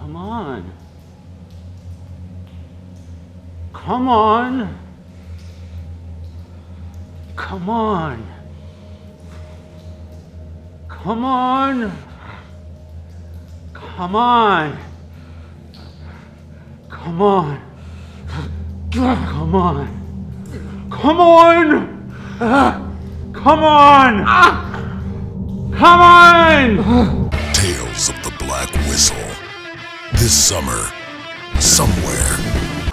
Come on. Come on. Come on. Come on. Come on. Come on. Come on. Come on. Come on. Come on. Tales of the Black Whistle. This summer, somewhere.